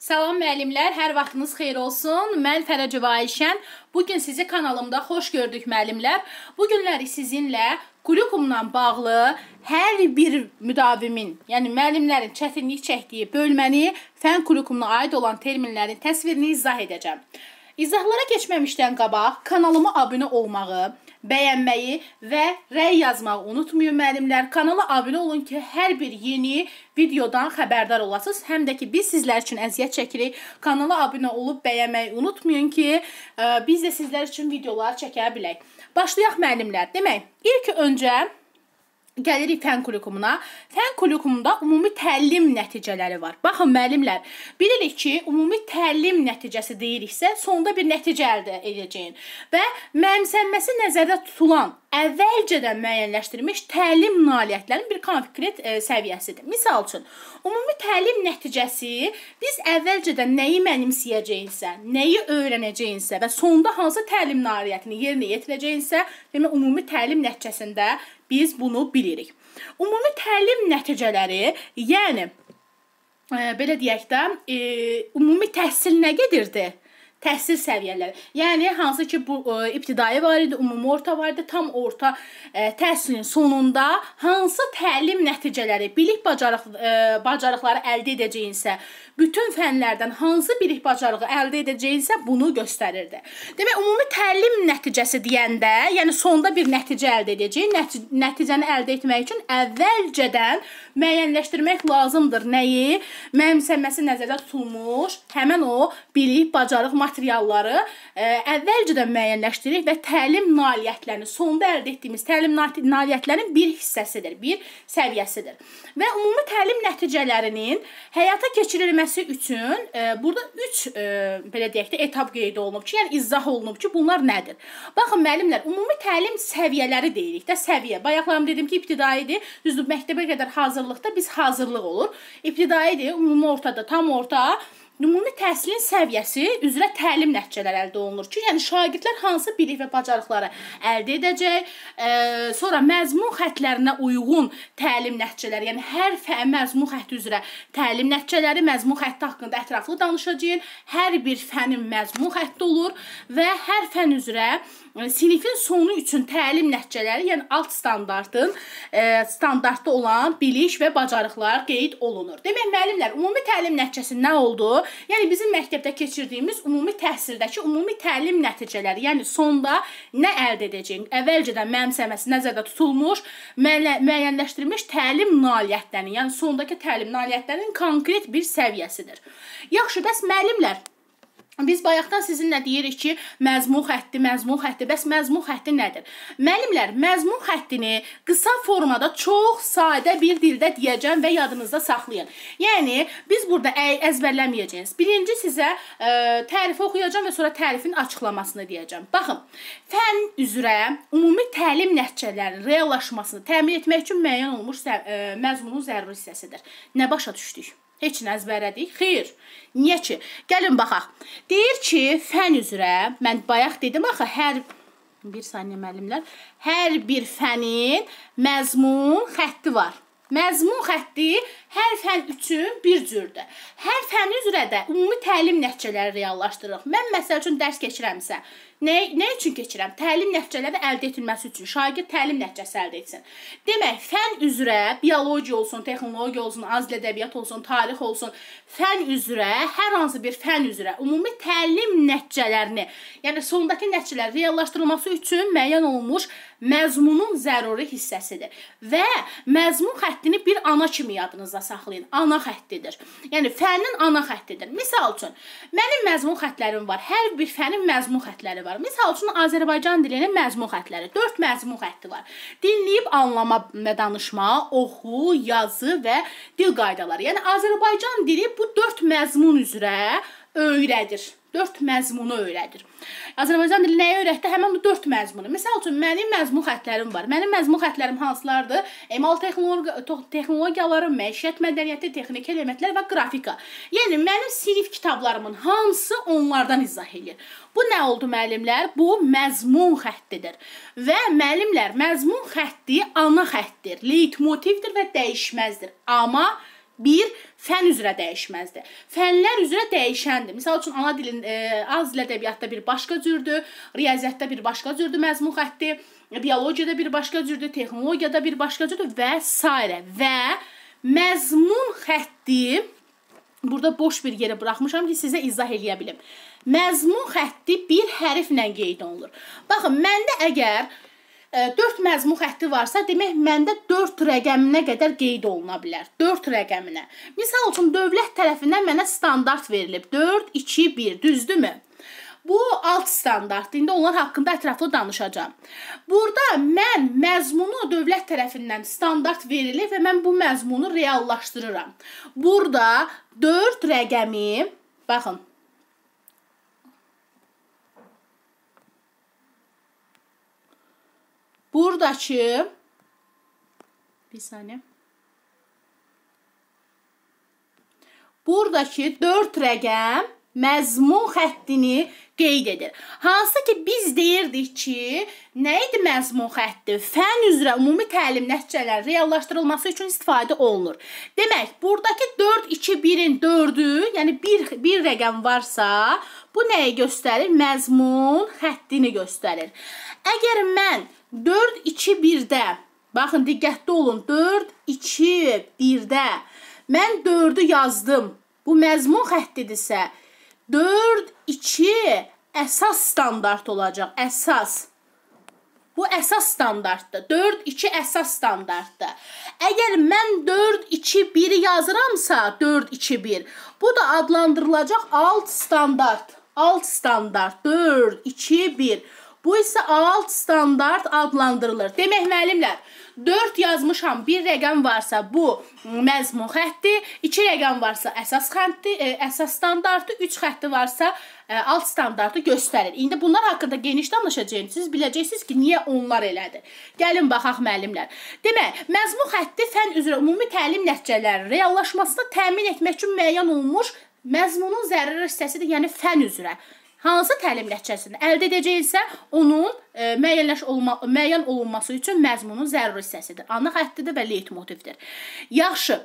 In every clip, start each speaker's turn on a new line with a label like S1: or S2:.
S1: Salam müəllimlər, hər vaxtınız xeyir olsun. Mən Fərəcəva Ayşən. Bugün sizi kanalımda xoş gördük müəllimlər. Bu günləri sizinlə kurikulumla bağlı hər bir müdavimin, yəni müəllimlərin çətinlik çəkdiyi bölməni, fən kurikulumuna aid olan terminlərin təsvirini izah edəcəm. İzahlara keçməmişdən qabaq kanalıma abunə olmağı, bəyənməyi və rəy yazmağı unutmayın müəllimlər. Kanala abunə olun ki, hər bir yeni videodan xəbərdar olasınız. Həm də ki, biz sizlər üçün əziyyət çəkirik. Kanala abunə olub bəyənməyi unutmayın ki, biz də sizlər üçün videolar çəkə bilək. Başlayaq müəllimlər. Demək, ilk öncə gəlirik fən kurikulumuna. Fən kurikulumunda ümumi təlim nəticələri var. Baxın müəllimlər, bilirik ki, ümumi təlim nəticəsi deyiriksə, sonda bir nəticə əldə edəcəyin və mənimsənməsi nəzərdə tutulan əvvəlcədən müəyyənləşdirilmiş təlim nailiyyətlərinin bir konkret səviyyəsidir. Misal üçün, ümumi təlim nəticəsi biz əvvəlcədən nəyi mənimsəyəcəyinsə, nəyi öyrənəcəyinsə və sonda hansı təlim nailiyyətini yerinə yetirəcəyinsə, demək, ümumi təlim nəticəsində biz bunu bilirik. Ümumi təlim nəticələri, yəni, belə deyək də, ümumi təhsil nə gedirdi? Təhsil səviyyələri. Yəni, hansı ki, bu ibtidai var idi, ümumi orta var idi, tam orta təhsilin sonunda hansı təlim nəticələri, bilik bacarıqları əldə edəcəyinsə, bütün fənlərdən hansı bilik bacarığı əldə edəcəyinsə, bunu göstərirdi. Demək, ümumi təlim nəticəsi deyəndə, yəni sonda bir nəticə əldə edəcək, nəticəni əldə etmək üçün əvvəlcədən müəyyənləşdirmək lazımdır. Nəyi? Mənimsənməsi nəzərdə tutulmuş, həmən o bilik, bacarıq, materialları əvvəlcədən müəyyənləşdirir və təlim nailiyyətlərini, sonda əldə etdiyimiz təlim nailiyyətlərinin bir hissəsidir, bir səviyyəsidir. Və ümumi təlim nəticələrinin həyata keçirilməsi üçün burada 3 belə deyək də etap qeyd olunub ki, yəni izah olunub ki, bunlar nədir? Baxın müəllimlər, ümumi təlim səviyyələri deyirik də, səviyyə. Bayaqlarım dedim ki, ibtidaidir, düzdür, məktəbə qədər hazırlıqda biz hazırlıq olur. İbtidaidir, ümumi ortada, tam orta. Ümumi təhsilin səviyyəsi üzrə təlim nəticələri əldə olunur ki, yəni şagirdlər hansı bilik və bacarıqları əldə edəcək, sonra məzmun xəttlərinə uyğun təlim nəticələri, yəni hər məzmun xətti üzrə təlim nəticələri, məzmun xətti haqqında ətraflı danışacağıq, hər bir fənin məzmun xətti olur və hər fən üzrə sinifin sonu üçün təlim nəticələri, yəni alt standartda olan bilik və bacarıqlar qeyd olunur. Demək, müəllimlər, ümumi təlim nəticəsi nə oldu? Yəni, bizim məktəbdə keçirdiyimiz ümumi təhsildəki ümumi təlim nəticələri, yəni sonda nə əldə edəcəyik? Əvvəlcədən mənimsəməsi nəzərdə tutulmuş, müəyyənləşdirilmiş təlim nailiyyətlərinin, yəni sondakı təlim nailiyyətlərinin konkret bir səviyyəsidir. Yaxşı, bəs müəllimlər, biz bayaqdan sizinlə deyirik ki, məzmun xətti, bəs məzmun xətti nədir? Müəllimlər, məzmun xəttini qısa formada çox sadə bir dildə deyəcəm və yadınızda saxlayın. Yəni, biz burada əzbərləməyəcəyiniz. Birinci sizə tərifi oxuyacam və sonra tərifin açıqlamasını deyəcəm. Baxın, fən üzrə ümumi təlim nəticələrinin reallaşmasını təmin etmək üçün müəyyən olmuş məzmunun zəruri hissəsidir. Nə başa düşdük? Heç nə əzbərlədik? Xeyr. Niyə ki? Gəlin baxaq. Deyir ki, fən üzrə, mən bayaq dedim axı, bir saniyə müəllimlər, hər bir fənin məzmun xətti var. Məzmun xətti hər fən üçün bir cürdür. Hər fən üzrə də ümumi təlim nəticələri reallaşdırırıq. Mən məsəl üçün dərs keçirəmsə, nə üçün keçirəm? Təlim nəticələri əldə edilməsi üçün, şagird təlim nəticəsi əldə etsin. Demək, fən üzrə biologiya olsun, texnologiya olsun, azl ədəbiyyat olsun, tarix olsun, fən üzrə, hər hansı bir fən üzrə ümumi təlim nəticələrini, yəni sondakı nəticələr reallaşdırılması üçün müəyyən olunmuş məzmunun zəruri hissəsidir. Və məzmun xəttini bir ana kimi yadınızda saxlayın. Ana xəttidir. Yəni, fənin ana xəttidir. Misal üçün, mənim məzmun xəttlərim var. Hər bir fənin məzmun xəttləri var. Misal üçün, Azərbaycan dilinin məzmun xəttləri. 4 məzmun xətti var. Dinləyib anlama və danışma, oxu, yazı və dil qaydaları. Yəni, Azərbaycan dili bu 4 məzmun üzrə öyrədir. 4 məzmunu öyrədir. Azərbaycan dili nəyə öyrətdi? Həmən bu 4 məzmunu. Misal üçün, mənim məzmun xəttlərim var. Mənim məzmun xəttlərim hansılardır? Emal texnologiyaları, məişət mədəniyyəti, texniki elementlər və qrafika. Yəni, mənim sinif kitablarımın hansı onlardan izah edir? Bu nə oldu müəllimlər? Bu məzmun xəttidir. Və müəllimlər, məzmun xətti ana xəttir, leitmotivdir və dəyişməzdir. Amma Bir fən üzrə dəyişməzdir. Fənlər üzrə dəyişəndir. Misal üçün, ana dilin az dil ədəbiyyatda bir başqa cürdür, riyaziyyatda bir başqa cürdür məzmun xətti, biologiyada bir başqa cürdür, texnologiyada bir başqa cürdür və s. Və məzmun xətti, burada boş bir yeri buraxmışam ki, sizə izah eləyə bilim. Məzmun xətti bir hərflə qeyd olunur. Baxın, məndə əgər 4 məzmun xətti varsa, demək, məndə 4 rəqəminə qədər qeyd oluna bilər. 4 rəqəminə. Misal üçün, dövlət tərəfindən mənə standart verilib. 4, 2, 1, düzdürmü? Bu alt standartdır. İndi onlar haqqında ətraflı danışacağım. Burada mən məzmunu dövlət tərəfindən standart verilir və mən bu məzmunu reallaşdırıram. Burada 4 rəqəmi, baxın, buradakı bir saniye. Buradakı 4 rəqəm məzmun xəttini qeyd edir. Hansı ki, biz deyirdik ki, nə idi məzmun xətti? Fən üzrə ümumi təlim nəticələri reallaşdırılması üçün istifadə olunur. Demək, buradakı 4, 2, 1-in 4-ü, yəni bir rəqəm varsa, bu nəyi göstərir? Məzmun xəttini göstərir. Əgər mən 4, 2, 1-də, baxın, diqqətli olun, 4, 2, 1-də mən 4-ü yazdım. Bu məzmun xəttidirsə, 4, 2 əsas standart olacaq. Əsas. Bu əsas standartdır. 4, 2 əsas standartdır. Əgər mən 4, 2, 1-i yazıramsa, 4, 2, 1, bu da adlandırılacaq alt standart. Alt standart. 4, 2, 1. Bu isə alt standart adlandırılır. Demək, müəllimlər, 4 yazmışam, bir rəqəm varsa bu məzmun xətti, 2 rəqəm varsa əsas xətti, əsas standartı, 3 xətti varsa alt standartı göstərir. İndi bunlar haqqında geniş danışacağım. Siz biləcəksiniz ki, niyə onlar elədir. Gəlin, baxaq, müəllimlər. Demək, məzmun xətti fən üzrə ümumi təlim nəticələri reallaşmasını təmin etmək üçün müəyyən olunmuş məzmunun zəruri hissəsidir, yəni fən üzrə. Hansı təlim nəticəsini əldə edəcəksə, onun müəyyən olunması üçün məzmunun zəruri hissəsidir. Ana xəttidir və leytmotivdir. Yaxşı,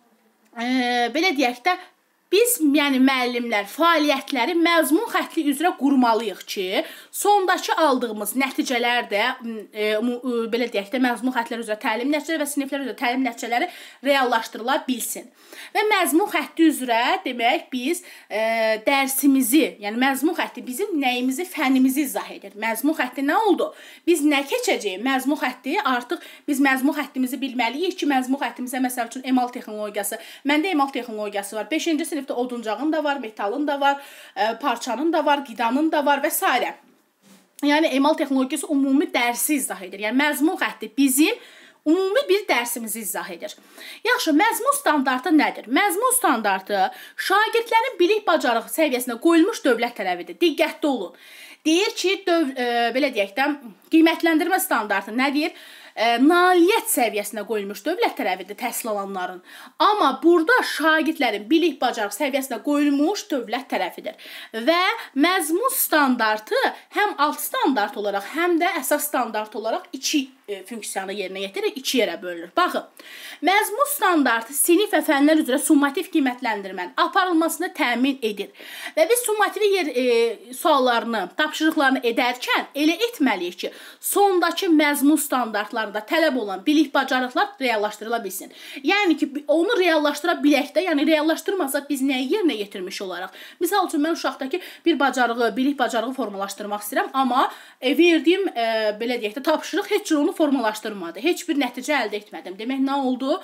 S1: belə deyək də, biz, yəni müəllimlər, fəaliyyətləri məzmun xətti üzrə qurmalıyıq ki, sondakı aldığımız nəticələr də, belə deyək də, məzmun xəttlər üzrə təlim nəticələri və siniflər üzrə təlim nəticələri reallaşdırıla bilsin. Və məzmun xətti üzrə, demək, biz dərsimizi, yəni məzmun xətti bizim nəyimizi, fənimizi izah edir. Məzmun xətti nə oldu? Biz nə keçəcəyik? Məzmun xətti, artıq biz məzmun xəttimizi bilməliyik ki, məzmun xəttimizə, məsəl üçün, emal texnologiyası, məndə emal texnologiyası var, 5-ci sinifdə oduncağın da var, metalın da var, parçanın da var, qidanın da var və s. Yəni, emal texnologiyası ümumi dərsi izah edir. Yəni, məzmun xətti bizim ümumi bir dərsimizi izah edir. Yaxşı, məzmun standartı nədir? Məzmun standartı şagirdlərin bilik bacarıq səviyyəsində qoyulmuş dövlət tələbidir. Diqqətli olun. Deyir ki, belə deyək də, qiymətləndirmə standartı nə deyir? Nailiyyət səviyyəsinə qoyulmuş dövlət tələbidir təhsil alanların. Amma burada şagirdlərin bilik bacarıq səviyyəsinə qoyulmuş dövlət tərəfidir. Və məzmun standartı həm alt standart olaraq, həm də əsas standart olaraq 2 funksiyanı yerinə yetirir, 2 yerə bölünür. Baxın, məzmun standartı sinif və fənlər üzrə summativ qiymətləndirmənin aparılmasını təmin edir. Və biz summativ suallarını, tapşırıqlarını edərkən elə etməliyik ki, sondakı məzmun standartlarında tələb olan bilik bacarıqlar reallaşdırıla bilsin. Yəni ki, onu reallaşdıra bilək də, yəni reallaşdırmasaq biz nəyi yerinə yetirmiş olaraq? Misal üçün, mən uşaqdakı bir bacarığı, bilik bacarığı formalaşdırmaq istəyirəm, amma verdiyim, belə deyək də, tapşırıq heç cür onu formalaşdırmadı. Heç bir nəticə əldə etmədim. Demək, nə oldu?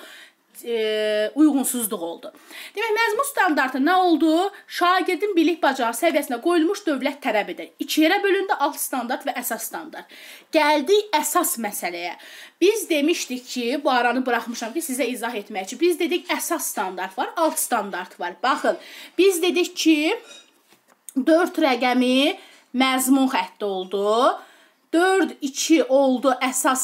S1: Uyğunsuzluq oldu. Demək, məzmun standartı nə oldu? Şagirdin bilik bacarıq səviyyəsinə qoyulmuş dövlət tələbidir. 2 yerə bölündü, alt standart və əsas standart. Gəldik əsas məsələyə. Biz demişdik ki, bu aranı buraxmışam ki, sizə izah etmək üçün. Biz dedik, əsas standart var, alt standart var. Baxın, biz dedik ki, 4 rəqəmi məzmun xətti oldu. 4, 2 oldu əsas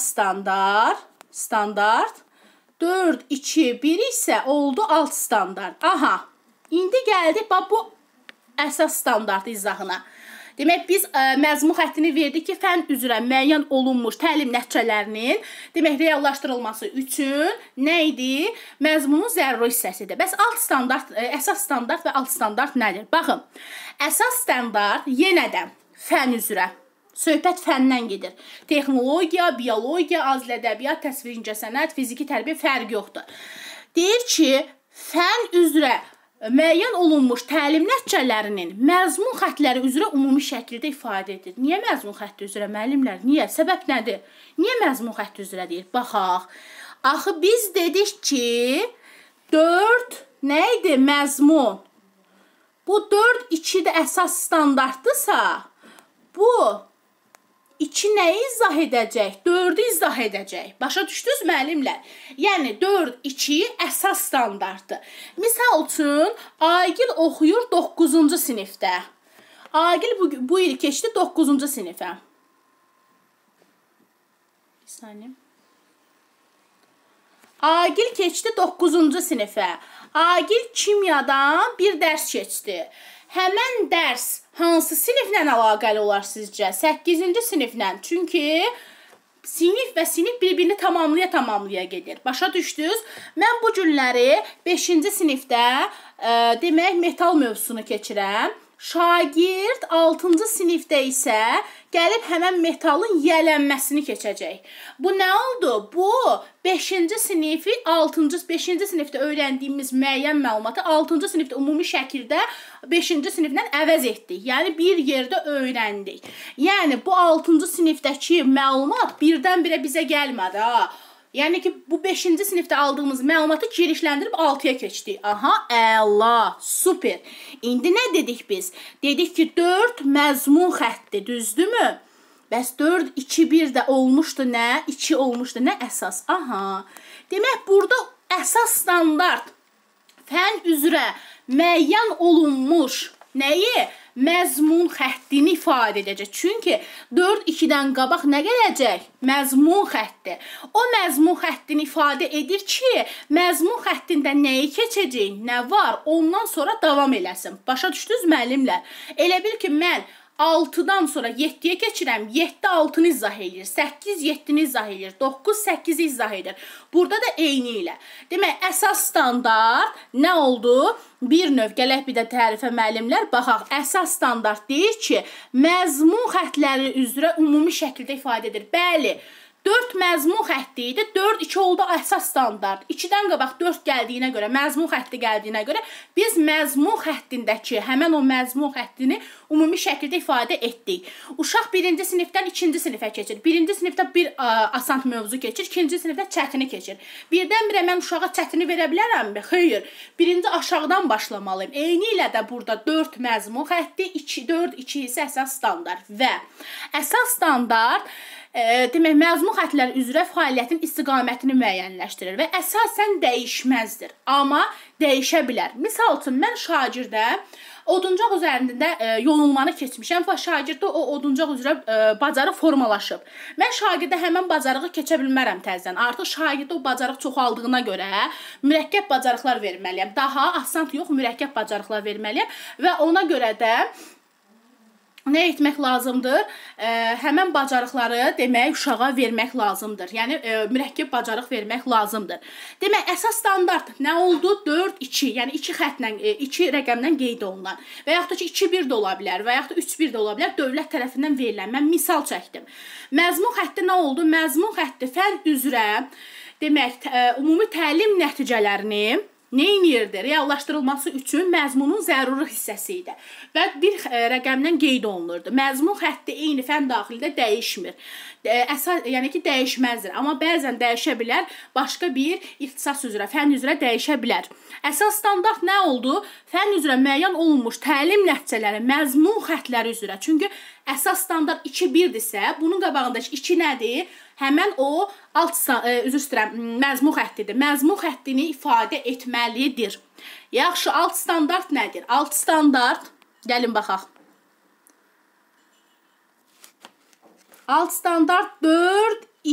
S1: standart. 4, 2, 1 isə oldu alt standart. Aha, indi gəldik bu əsas standart izahına. Demək, biz məzmun xəttini verdik ki, fənn üzrə müəyyən olunmuş təlim nəticələrinin demək, reallaşdırılması üçün nə idi? Məzmunun zəruri hissəsidir. Bəs alt standart, əsas standart və alt standart nədir? Baxın, əsas standart yenə də fənn üzrə. Söhbət fəndən gedir. Texnologiya, biologiya, azil ədəbiyyat, təsvir incəsənət, fiziki tərbiyə fərq yoxdur. Deyir ki, fənn üzrə müəyyən olunmuş təlim nəticələrinin məzmun xəttləri üzrə ümumi şəkildə ifadə edir. Niyə məzmun xətti üzrə müəllimlər? Niyə? Səbəb nədir? Niyə məzmun xətti üzrə deyir? Baxaq. Axı biz dedik ki, 4 nə idi? Məzmun. Bu 4-2 də əsas standartdırsa, bu 2 nəyi izah edəcək? 4-ü izah edəcək. Başa düşdünüz müəllimlər? Yəni 4-2 əsas standartdır. Misal üçün, Aygil oxuyur 9-cu sinifdə. Aygil bu il keçdi 9-cu sinifə. Bir saniyə. Aygil keçdi 9-cu sinifə. Aygil kimyadan bir dərs keçdi. Həmən dərs hansı siniflə əlaqəli olar sizcə? 8-ci siniflə. Çünki sinif və sinif bir-birini tamamlaya gedir. Başa düşdünüz? Mən bu günləri 5-ci sinifdə demək metal mövzusunu keçirəm. Şagird 6-cı sinifdə isə gəlib həmən metalın yiyələnməsini keçəcək. Bu nə oldu? Bu 5-ci sinifi 5-ci sinifdə öyrəndiyimiz müəyyən məlumatı 6-cı sinifdə ümumi şəkildə 5-ci siniflə əvəz etdik. Yəni bir yerdə öyrəndik. Yəni bu 6-cı sinifdəki məlumat birdən-birə bizə gəlmədi ha. Yəni ki, bu 5-ci sinifdə aldığımız məlumatı girişləndirib 6-ya keçdik. Aha, əla, super. İndi nə dedik biz? Dedik ki, 4 məzmun xətti, düzdürmü? Bəs 4, 2, 1 də olmuşdu nə? 2 olmuşdu nə? Əsas. Aha. Demək, burada əsas standart fənn üzrə müəyyən olunmuş nəyi? Məzmun xəttini ifadə edəcək. Çünki 4-2-dən qabaq nə gələcək? Məzmun xətti. O məzmun xəttini ifadə edir ki, məzmun xəttində nəyi keçəcək, nə var, ondan sonra davam eləsin. Başa düşdünüz müəllimlər? Elə bil ki, mən 6-dan sonra 7-yə keçirəm, 7 6-nı izah edir, 8 7-ni izah edir, 9 8-i izah edir. Burada da eyni ilə. Demək, əsas standart nə oldu? Bir növ gələk bir də tərifə müəllimlər. Baxaq, əsas standart deyir ki, məzmun xəttləri üzrə ümumi şəkildə ifadə edir. Bəli, 4 məzmun xətti idi, 4-2 oldu əsas standart. 2-dən qabaq 4 gəldiyinə görə, məzmun xətti gəldiyinə görə biz məzmun xəttindəki həmən o məzmun xəttini ümumi şəkildə ifadə etdik. Uşaq 1-ci sinifdən 2-ci sinifə keçir. 1-ci sinifdə bir asan mövzu keçir, 2-ci sinifdə çətini keçir. Birdən-birə mən uşağa çətini verə bilərəmmi? Xeyr. Birinci aşağıdan başlamalıyım. Eyni ilə də burada 4 məzmun xətti, 4-2 isə əsas standart və əsas standart demək, məzmun xəttləri üzrə fəaliyyətin istiqamətini müəyyənləşdirir və əsasən dəyişməzdir, amma dəyişə bilər. Misal üçün, mən şagirdə oduncaq üzərində yolunmanı keçmişəm və şagirddə o oduncaq üzrə bacarıq formalaşıb. Mən şagirdə həmən bacarığı keçə bilmərəm təzədən. Artıq şagirdə o bacarıq çoxaldığına görə mürəkkəb bacarıqlar verməliyəm. Daha asan yox, mürəkkəb bacarıqlar verməliyəm və ona görə də nə etmək lazımdır? Həmən bacarıqları demək uşağa vermək lazımdır. Yəni mürəkkəb bacarıq vermək lazımdır. Demək, əsas standart nə oldu? 4-2, yəni 2 xəttlə, 2 rəqəmdən qeyd olunan və yaxud da ki 2-1 də ola bilər və yaxud da 3-1 də ola bilər, dövlət tərəfindən verilən. Mən misal çəkdim. Məzmun xətti nə oldu? Məzmun xətti fənn üzrə demək, ümumi təlim nəticələrini neyinirdi? Reallaşdırılması üçün məzmunun zəruri hissəsi idi və bir rəqəmdən qeyd olunurdu. Məzmun xətti eyni fənn daxilində dəyişmir. Yəni ki, dəyişməzdir. Amma bəzən dəyişə bilər, başqa bir ixtisas üzrə, fənn üzrə dəyişə bilər. Əsas standart nə oldu? Fənn üzrə müəyyən olunmuş təlim nəticələri, məzmun xəttləri üzrə. Çünki əsas standart 2-1-dirsə, bunun qabağındakı 2 nədir? Həmən o məzmun xəttidir. Məzmun xəttini ifadə etməlidir. Yaxşı, alt standart nədir? Alt standart, gəlin baxaq. Alt standart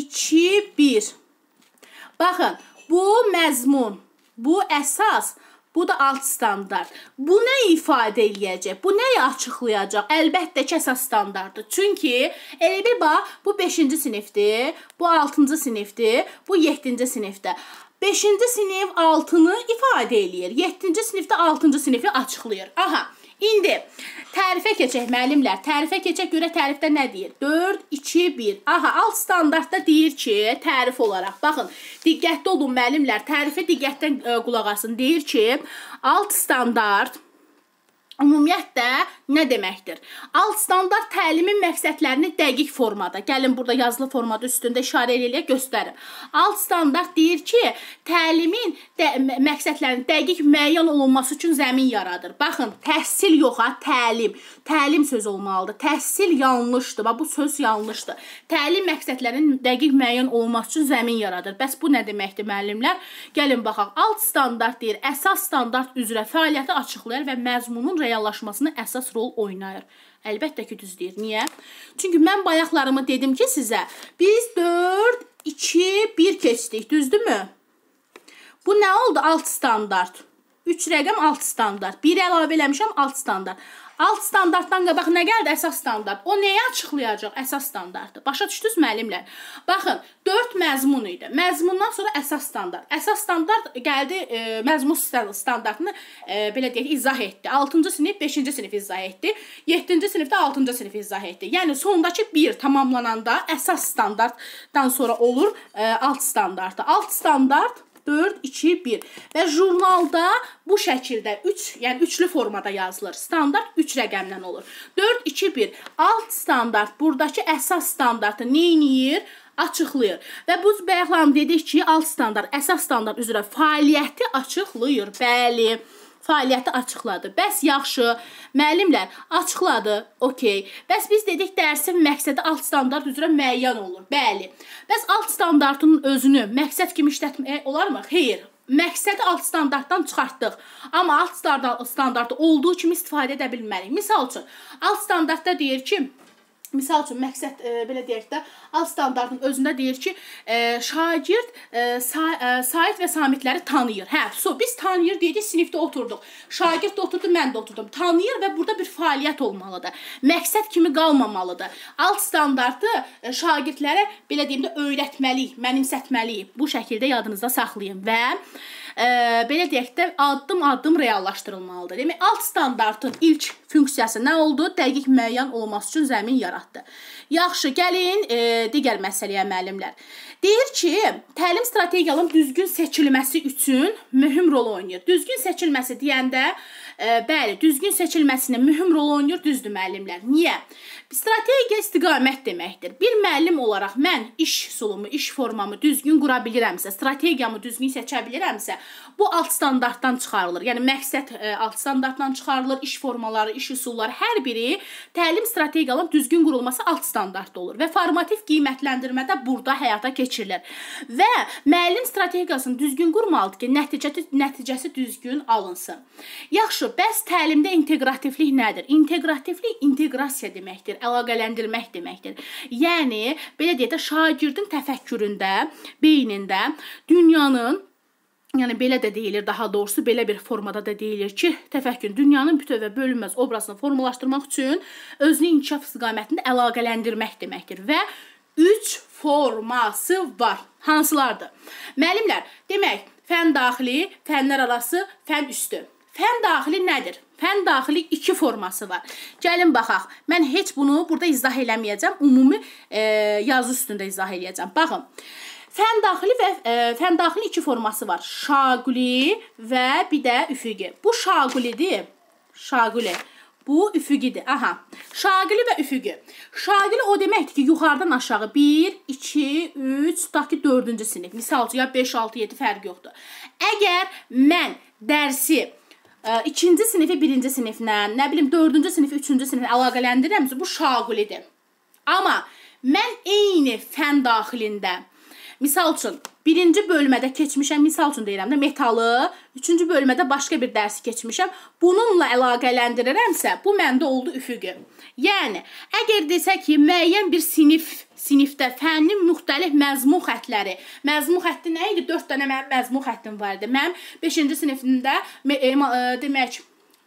S1: 4-2-1. Baxın, bu məzmun, bu əsas, bu da alt standart. Bu nə ifadə eləyəcək? Bu nəyi açıqlayacaq? Əlbəttə ki, əsas standartdır. Çünki elə bir bax, bu 5-ci sinifdir, bu 6-cı sinifdir, bu 7-ci sinifdir. 5-ci sinif 6-nı ifadə eləyir. 7-ci sinifdə 6-cı sinifi açıqlayır. Aha, indi tərifə keçək müəllimlər. Tərifə keçək görə tərifdə nə deyir? 4, 2, 1. Aha, alt standartda deyir ki, tərif olaraq. Baxın, diqqətli olun müəllimlər. Tərifə diqqətdən qulaq asın. Deyir ki, alt standart ümumiyyətlə nə deməkdir? Alt standart təlimin məqsədlərini dəqiq formada, gəlin burada yazılı formada üstündə işarə ilə göstərim. Alt standart deyir ki, təlimin məqsədlərinin dəqiq müəyyən olunması üçün zəmin yaradır. Baxın, təhsil yox ha, təlim. Təlim söz olmalıdır. Təhsil yanlışdır. Bax, bu söz yanlışdır. Təlim məqsədlərinin dəqiq müəyyən olunması üçün zəmin yaradır. Bəs bu nə deməkdir müəllimlər? Gəlin baxaq. Alt standart deyir, əsas standart üzrə fəaliyyəti açıqlayır və məzmunun reallaşmasına əsas rol oynayır. Əlbəttə ki, düz deyir. Niyə? Çünki mən bayaqlarımı dedim ki sizə, biz 4, 2, 1 keçdik, düzdürmü? Bu nə oldu? Alt standart. 3 rəqəm alt standart. 1 əlavə eləmişəm, alt standart. Alt standartdan qabaq nə gəldi? Əsas standart. O nəyi açıqlayacaq? Əsas standartı. Başa düşdünüz müəllimlər? Baxın, 4 məzmun idi. Məzmundan sonra əsas standart. Əsas standart gəldi, məzmun standartını belə deyək, izah etdi. 6-cı sinif, 5-ci sinif izah etdi. 7-ci sinifdə 6-cı sinif izah etdi. Yəni, sondakı 1 tamamlananda əsas standartdan sonra olur alt standartı. Alt standart 4, 2, 1 və jurnalda bu şəkildə 3, yəni üçlü formada yazılır. Standart 3 rəqəmdən olur. 4, 2, 1. Alt standart buradakı əsas standartı neyiniyir? Açıqlayır. Və bu bayaqlarım dedik ki, alt standart, əsas standart üzrə fəaliyyəti açıqlayır. Bəli, fəaliyyəti açıqladı. Bəs yaxşı, müəllimlər açıqladı, okey. Bəs biz dedik dərsin məqsədi alt standart üzrə müəyyən olur. Bəli. Bəs alt standartın özünü məqsəd kimi işlətmək olarmı? Xeyr. Məqsədi alt standartdan çıxartdıq. Amma alt standartı olduğu kimi istifadə edə bilmərik. Misal üçün, alt standartda deyir ki, misal üçün, məqsəd, belə deyək də, alt standartın özündə deyir ki, şagird Sait və Samitləri tanıyır. Hə, biz tanıyır dedik, sinifdə oturduq. Şagird də oturdu, mən də oturdum. Tanıyır və burada bir fəaliyyət olmalıdır. Məqsəd kimi qalmamalıdır. Alt standartı şagirdlərə, belə deyim də, öyrətməliyik, mənimsətməliyik. Bu şəkildə yadınızda saxlayın və belə deyək də, addım-addım reallaşdırılmalıdır. Demək, alt standartın ilk funksiyası nə oldu? Dəqiq müəyyən olması üçün zəmin yaratdı. Yaxşı, gəlin digər məsələyə müəllimlər. Deyir ki, təlim strategiyalarının düzgün seçilməsi üçün mühüm rol oynayır. Düzgün seçilməsi deyəndə, bəli, düzgün seçilməsinin mühüm rol oynayır, düzdür müəllimlər. Niyə? Strategiya istiqamət deməkdir. Bir müəllim olaraq mən iş üsulumu, iş formamı düzgün qura bilirəmsə, strategiyamı düzgün seçə bilirəmsə, bu alt standartdan çıxarılır. Yəni, məqsəd alt standartdan çıxarılır, iş formaları, iş üsulları, hər biri təlim strategiyalarının düzgün qurulması alt standartda olur və formativ qiymətləndirmə də burada həyata keçirilir. Və müəllim strategiyasını düzgün qurmalıdır ki, nəticəsi düzgün alınsın. Yaxşı, bəs təlimdə inteqrativlik nədir? İnteqrativlik inteqrasiya deməkdir, əlaqələndirmək deməkdir. Yəni, belə deyək də, şagirdin təfəkküründə, beynində dünyanın, yəni belə də deyilir, daha doğrusu belə bir formada da deyilir ki, təfəkkür dünyanın bütöv və bölünməz obrazını formalaşdırmaq üçün özünü inkişaf istiqamətində əlaqələndirmək deməkdir və 3 forması var. Hansılardır? Müəllimlər, demək, fən daxili, fənlər arası, fən üstü. Fən daxili nədir? Fən daxili 2 forması var. Gəlin baxaq. Mən heç bunu burada izah eləməyəcəm. Ümumi yazı üstündə izah eləyəcəm. Baxın. Fən daxili 2 forması var. Şaquli və bir də üfüqi. Bu şaqulidir. Şaquli. Bu üfüqidir. Aha. Şaqili və üfüqi. Şaqili o deməkdir ki, yuxarıdan aşağı 1, 2, 3, tutaq ki 4-cü sinif. Misal üçün, ya 5, 6, 7 fərq yoxdur. Əgər mən dərsi 2-ci sinifi 1-ci siniflə, nə bilim 4-cü sinifi 3-cü siniflə əlaqələndirirəmsə, bu şaqulidir. Amma mən eyni fən daxilində, misal üçün, birinci bölmədə keçmişəm, misal üçün deyirəm də metalı, üçüncü bölmədə başqa bir dərsi keçmişəm. Bununla əlaqələndirirəmsə, bu məndə oldu üfüqi. Yəni, əgər desək ki, müəyyən bir sinifdə fənnin müxtəlif məzmun xətləri. Məzmun xətti nə idi? 4 dənə mənim məzmun xəttim var idi. Mənim 5-ci sinifimdə demək,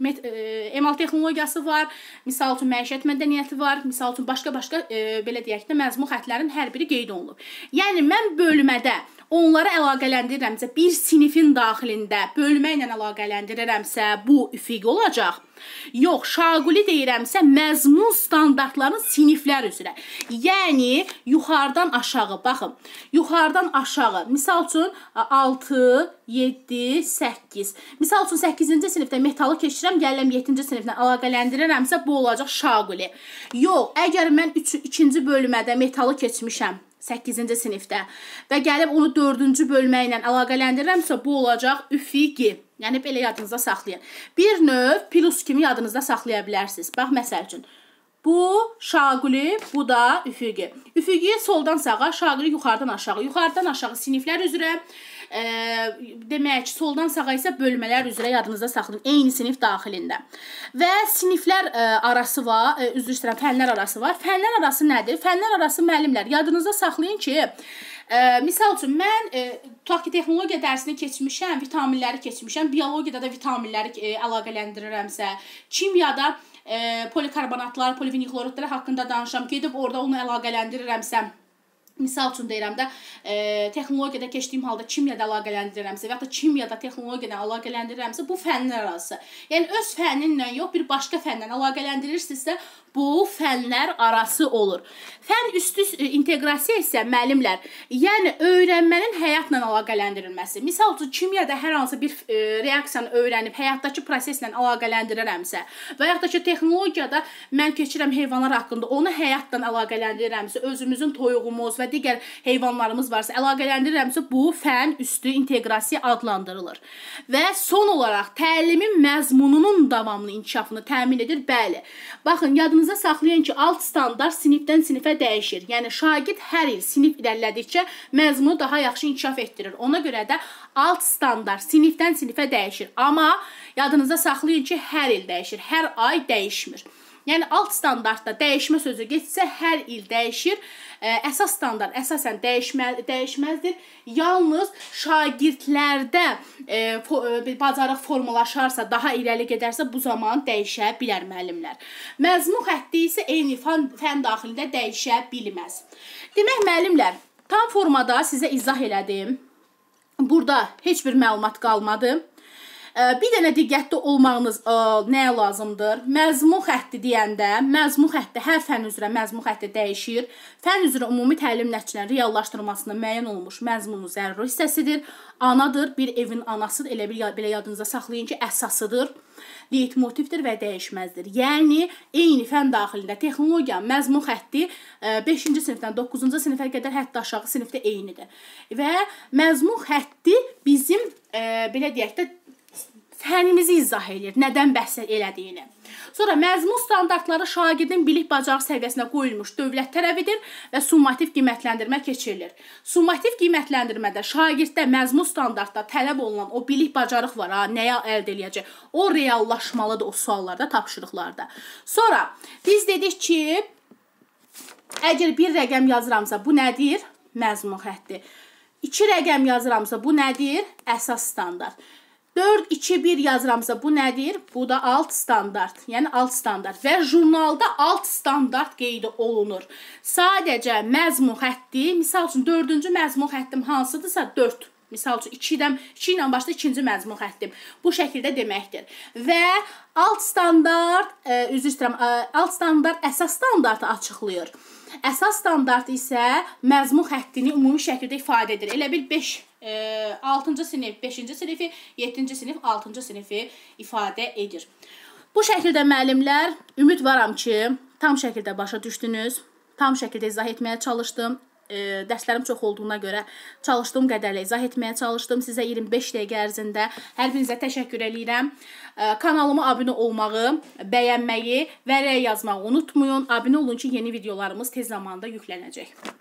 S1: emal texnologiyası var, misal üçün məişət mədəniyyəti var, misal üçün başqa-başqa belə deyək də məzmun xətlərin hər biri qeyd olunub. Yəni, mən bölmədə onları əlaqələndirirəmsə, bir sinifin daxilində bölmə ilə əlaqələndirirəmsə, bu üfüqi olacaq. Yox, şaquli deyirəmsə, məzmun standartların siniflər üzrə. Yəni, yuxarıdan aşağı, baxın, yuxarıdan aşağı, misal üçün 6, 7, 8. Misal üçün 8-ci sinifdə metalı keçirəm, gəlirəm 7-ci siniflə əlaqələndirirəmsə, bu olacaq şaquli. Yox, əgər mən 2-ci bölmədə metalı keçmişəm, 8-ci sinifdə və gəlib onu 4-cü bölmə ilə əlaqələndirirəmsə, bu olacaq üfüqi. Yəni, belə yadınızda saxlayın. Bir növ plus kimi yadınızda saxlaya bilərsiniz. Bax, məsəl üçün, bu şaquli, bu da üfüqi. Üfüqi soldan sağa, şaquli yuxarıdan aşağı. Yuxarıdan aşağı siniflər üzrə, demək ki, soldan sağa isə bölmələr üzrə yadınızda saxlayın. Eyni sinif daxilində. Və siniflər arası var, üzr istəyirəm, fənlər arası var. Fənlər arası nədir? Fənlər arası müəllimlər. Yadınızda saxlayın ki, misal üçün, mən tutaq ki, texnologiya dərsini keçmişəm, vitaminləri keçmişəm, biologiyada da vitaminləri əlaqələndirirəmsə, kimyada polikarbonatlar, polivinilxloridlər haqqında danışam, gedib orada onu əlaqələndirirəmsə, misal üçün deyirəm də, texnologiyada keçdiyim halda kimyada əlaqələndirirəmsə və ya da kimyada texnologiyada əlaqələndirirəmsə, bu fənlər arası. Yəni, öz fənninlə yox, bir başqa fəndən əlaqələndirirsinizsə, bu fənlər arası olur. Fən üstü inteqrasiya isə müəllimlər, yəni öyrənmənin həyatla əlaqələndirilməsi. Misal üçün, kimyada hər hansı bir reaksiyanı öyrənib, həyatdakı proseslə əlaqələndirirəmsə və ya da ki, texnologiyada mən keçirəm heyvanlar haqqında, onu həyatla əlaqələndirirəmsə, özümüzün toyuğumuz və digər heyvanlarımız varsa əlaqələndirirəmsə, bu fən üstü inteqrasiya adlandırılır. Və son olaraq, təlimin məzmununun davamlı inkişafını təmin edir. Bəli, baxın, yadınızda saxlayın ki, alt standart sinifdən sinifə dəyişir. Yəni, şagird hər il sinif irəlilədikcə məzmunu daha yaxşı inkişaf etdirir. Ona görə də alt standart sinifdən sinifə dəyişir. Amma yadınızda saxlayın ki, hər il dəyişir, hər ay dəyişmir. Yəni, alt standartda dəyişmə sözü geçsə, hər il dəyişir. Əsas standart əsasən dəyişməzdir. Yalnız şagirdlərdə bacarıq formalaşarsa, daha irəli gedərsə, bu zaman dəyişə bilər müəllimlər. Məzmun xətti isə eyni fən daxilində dəyişə bilməz. Demək, müəllimlər, tam formada sizə izah elədim. Burada heç bir məlumat qalmadı. Bir dənə diqqətli olmağınız nəyə lazımdır? Məzmun xətti deyəndə, məzmun xətti hər fən üzrə məzmun xətti dəyişir. Fən üzrə ümumi təlim nəticələrinin reallaşdırılmasına müəyyən olunmuş məzmunun zəruri hissəsidir. Anadır, bir evin anasıdır, elə belə yadınızda saxlayın ki, əsasıdır. Leytmotivdir və dəyişməzdir. Yəni, eyni fən daxilində texnologiya məzmun xətti 5-ci sinifdən 9-cu sinifə qədər hətta aşağı sinifdə eynidir. Və məzmun xətti bizim, belə deyək də, fənimizi izah edir, nədən bəhs elədiyini. Sonra məzmun standartları şagirdin bilik bacarıq səviyyəsinə qoyulmuş dövlət tərəfidir və summativ qiymətləndirmə keçirilir. Summativ qiymətləndirmədə şagirddə məzmun standartda tələb olunan o bilik bacarıq var, nəyə əldə eləyəcək? O reallaşmalıdır o suallarda, tapşırıqlarda. Sonra biz dedik ki, əgər bir rəqəm yazıramsa, bu nədir? Məzmun xətti. 2 rəqəm yazıramsa, bu nədir? Əsas standart. 4, 2, 1 yazıramsa bu nədir? Bu da alt standart. Yəni alt standart. Və jurnalda alt standart qeydi olunur. Sadəcə məzmun xətti, misal üçün 4-cü məzmun xəttim hansıdırsa 4. Misal üçün 2 ilə başda 2-ci məzmun xəttim. Bu şəkildə deməkdir. Və alt standart, üzr istəyirəm, alt standart əsas standartı açıqlayır. Əsas standart isə məzmun xəttini ümumi şəkildə ifadə edir. Elə bil 6-cı sinif, 5-ci sinifi, 7-ci sinif, 6-cı sinifi ifadə edir. Bu şəkildə müəllimlər, ümid varam ki, tam şəkildə başa düşdünüz, tam şəkildə izah etməyə çalışdım. Dərslərim çox olduğuna görə çalışdığım qədərlə izah etməyə çalışdım. Sizə 25 dəqiqə ərzində hər birinizə təşəkkür edirəm. Kanalıma abunə olmağı, bəyənməyi və rəy yazmağı unutmayın. Abunə olun ki, yeni videolarımız tez zamanda yüklənəcək.